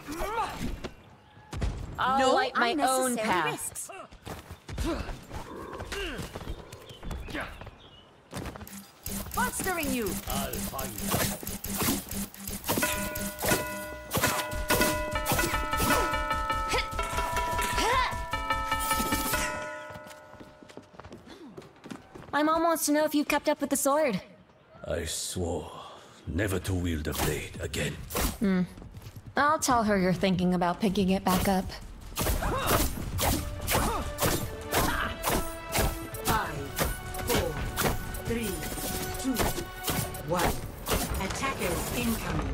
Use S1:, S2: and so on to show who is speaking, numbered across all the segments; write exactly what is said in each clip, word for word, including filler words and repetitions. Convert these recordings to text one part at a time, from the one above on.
S1: I'll
S2: No
S1: light my own
S2: unnecessary
S1: path.
S2: risks. Fostering you.
S3: I'll find you.
S1: My mom wants to know if you've kept up with the sword.
S3: I swore never to wield a blade again.
S1: Hmm. I'll tell her you're thinking about picking it back up.
S2: Five, four, three, two, one. Attackers incoming.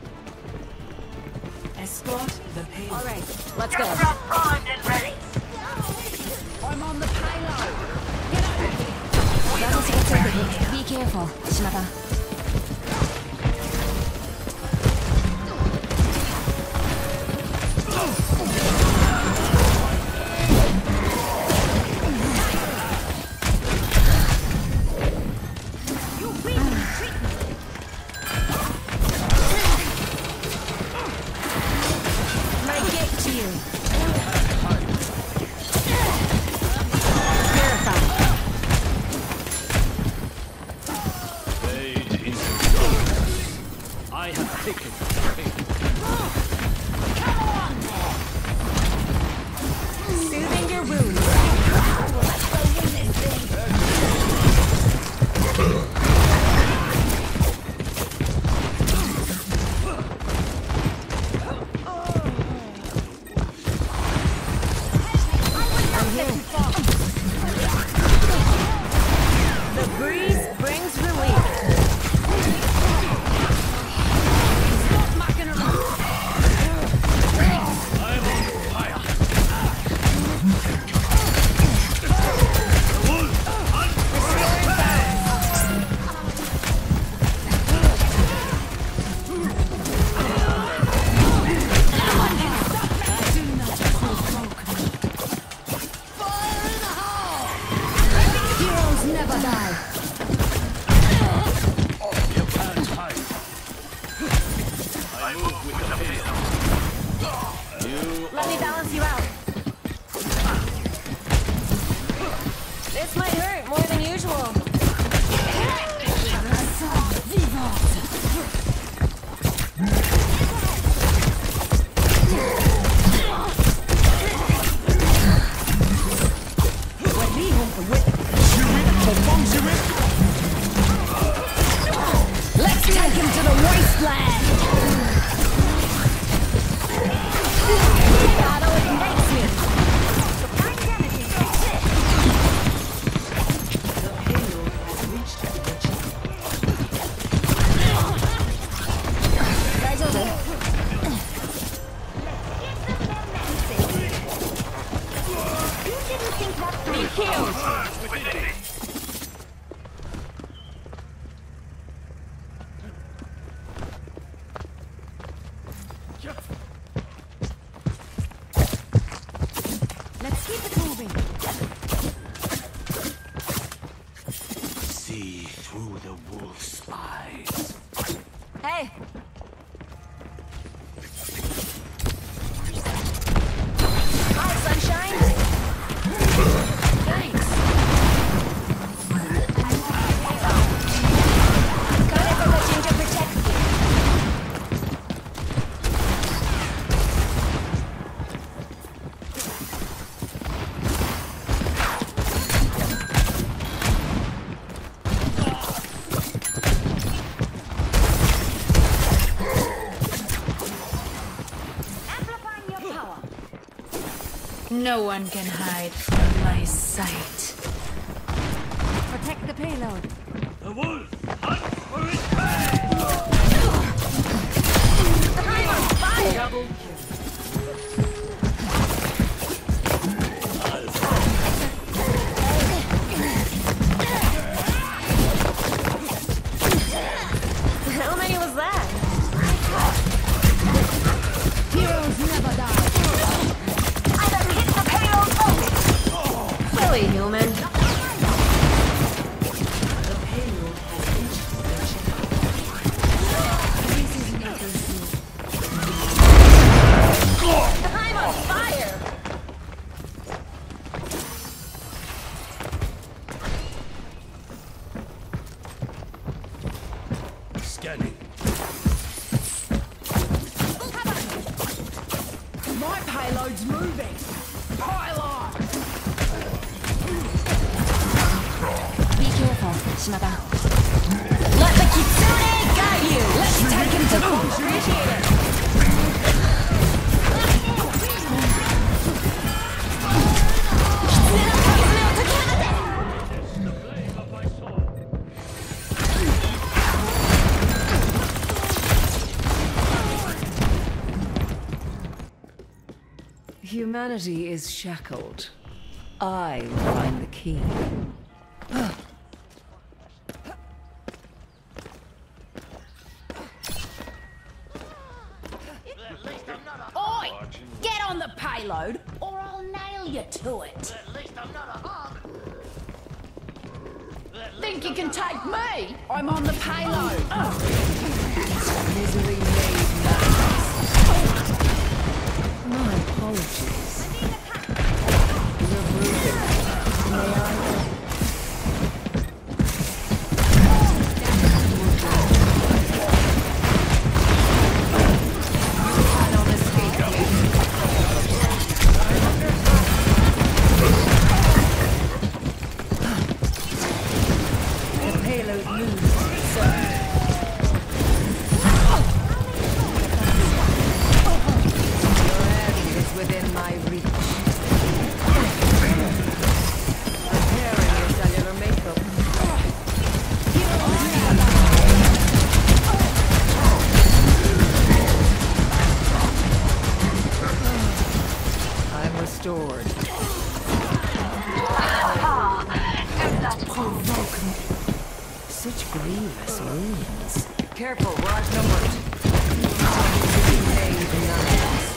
S2: Escort the payload.
S1: All right, let's go.
S4: Primed and ready.
S2: I'm on the payload.
S1: That'll take a Be careful, Shimada.
S2: Soothing your wounds. The breeze brings relief. Stop mucking around. Heroes never die.
S3: You can't hide. I move with the payload. You
S1: Let me balance you out. This might hurt more than usual.
S2: Let's take him to the wasteland.
S1: Battle ignites me. Guys over. Be healed.
S2: Let's keep it moving.
S3: see through the wolf's eyes.
S1: Hey. Hi, sunshine. Thanks. Got it from the ginger protects you.
S2: Amplifying your power.
S5: No one can hide from my sight.
S2: Protect the payload.
S3: The wolf hunts for its prey!
S2: Double kill.
S1: How many was that?
S2: Heroes never die.
S4: I done hit the payload focus.
S1: Silly human.
S2: The payload has payload's moving. Pile on.
S1: Be careful, Shimada. Let the Kitsune guide you! Let's take him to court! Appreciate it!
S2: Humanity is shackled. I will find the key.
S1: Oi! Get on the payload, or I'll nail you to it. Think you can take me? I'm on the payload.
S2: Misery made madness. My apologies. You're moving. May I? Within my reach. Preparing your cellular makeup. I'm restored. Provoke me. Such grievous wounds. Careful, we're outnumbered. Made nice.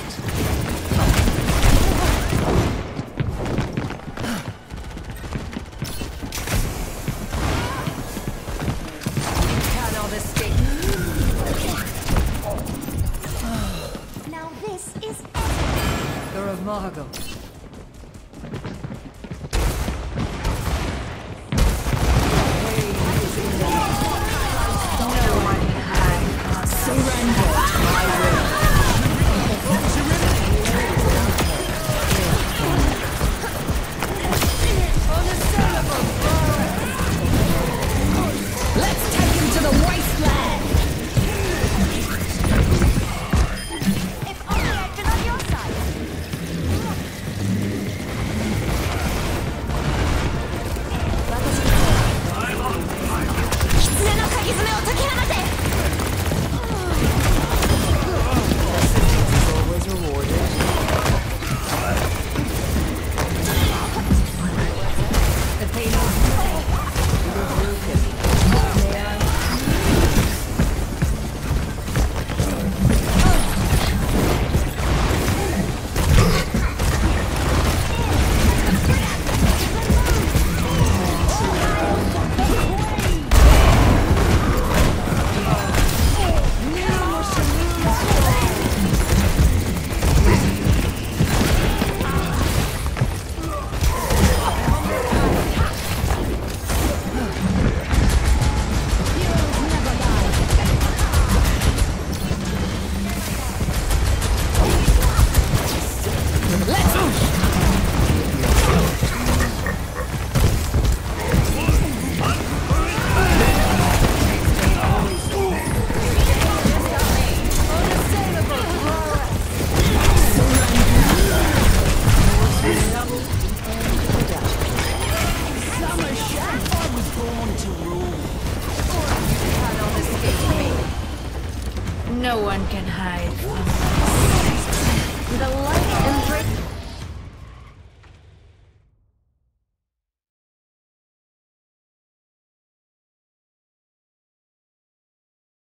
S2: Now this is epic. The Ramago.